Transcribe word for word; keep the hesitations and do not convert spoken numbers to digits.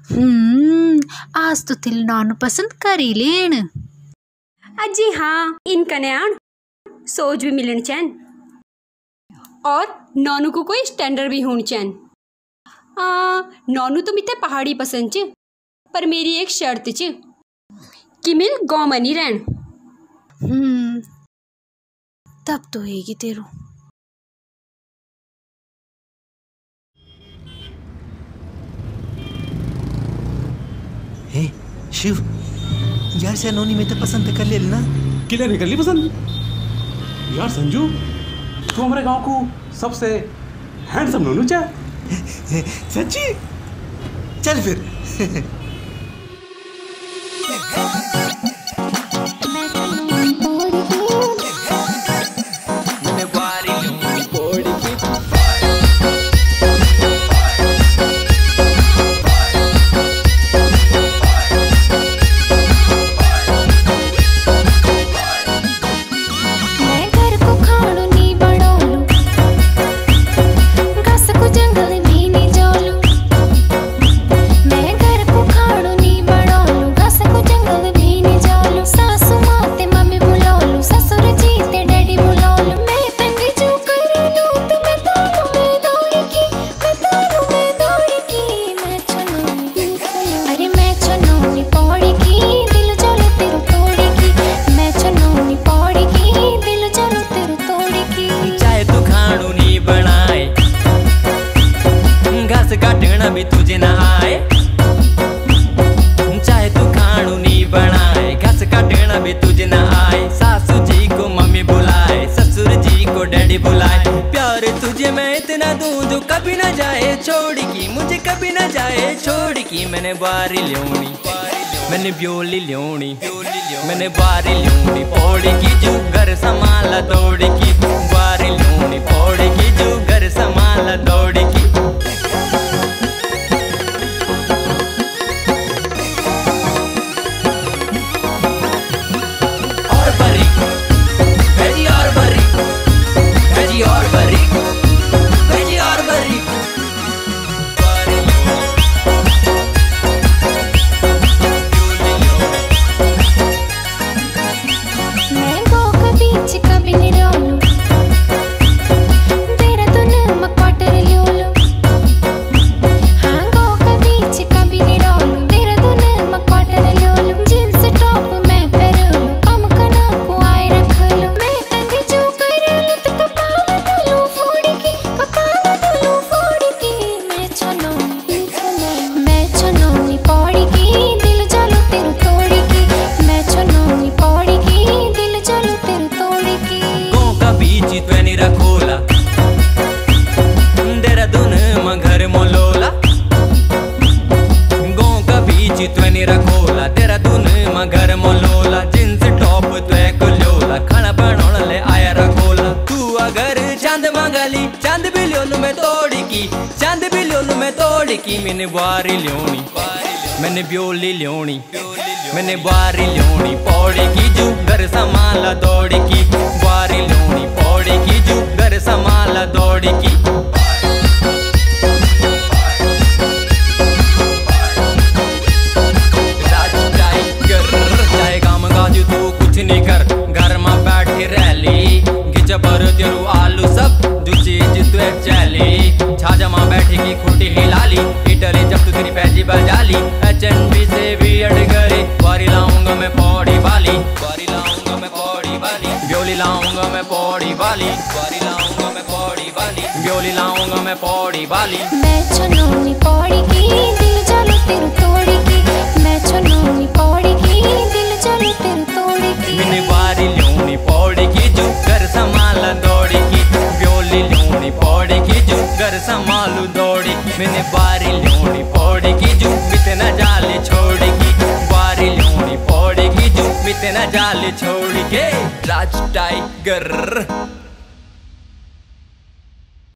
हम्म आज तो तिल नानू पसंद करी लेन। अजी हाँ, इन कन्याण सोच भी मिलन चैन और नानू को कोई स्टैंडर्ड भी होनी चैन। आ नानू तो मिते पहाड़ी पसंद च, पर मेरी एक शर्त च कि मिल गाँव में नहीं रहन। हम्म तब तो होगी तेरू। हे शिव, यार से नोनी में तो पसंद कर ले ना। किले निकल ली पसंद। यार संजू, तू हमारे गांव को सबसे हैंडसम नोनू चा। सच्ची? चल फिर। काटना भी तुझे ना आए, चाहे तू खानू नहीं बनाए, घास काटना भी तुझे ना आए। सासू जी को मम्मी बुलाए, ससुर जी को डैडी बुलाए। प्यार तुझे मैं इतना दूं जो कभी ना जाए छोड़ की, मुझे कभी ना जाए छोड़ की। मैंने बारी ल्योनी, मैंने ब्योली ल्योनी, मैंने बारी ल्योनी पौड़ी की जो घर संभाला दौड़ी की। बारी ल्योनी पौड़ी की जो घर संभाला दौड़ी की। रखोला तेरा दून मगर मोलोला, जींस टॉप त्वे को लोला, खाना बनाने ले आया रखोला। तू अगर चांद मंगाली चांद भी ल्योलू मैं तोड़ी की, चांद भी ल्योलू मैं तोड़ी की। मैंने बारी ल्योनी, मैंने ब्योली ल्योनी, मैंने बारी ल्योनी पौड़ी की जो घर संभाला दौड़ी की। बारी ल्योनी पौड़ी की जो घर संभाला दौड़ी की। पर तेरू आलू सब जो चीज तू चली, छाजा माँ बैठेगी खुटी हिलाली, इटली जब तू तेरी पैजी बजाली। एच एन बी से भी अड़ गए, बारी लाऊंगा मैं पौड़ी वाली, बारी लाऊंगा मैं पौड़ी वाली, ब्योली लाऊंगा मैं पौड़ी वाली, बारी लाऊंगा मैं पौड़ी वाली, ब्योली लाऊंगा मैं पौड़ी वाली। मैं छनोनी पौड़ी की दिल चलो तेरू तोड़ी की, मैं छनोनी पौड़ी की दिल चलो तेरू तोड़ी की। मैंने बारी ल्योनी पौड़ी की जो घर संभाला दौड़ी की, ब्योली ल्योनी पौड़ी की जो घर संभालू दौड़ी। मैंने बारी ल्योनी पौड़ी की जो बितना जाली छोड़ी की, बारी ल्योनी पौड़ी की जो बितना जाली छोड़ी के। राज टाइगर।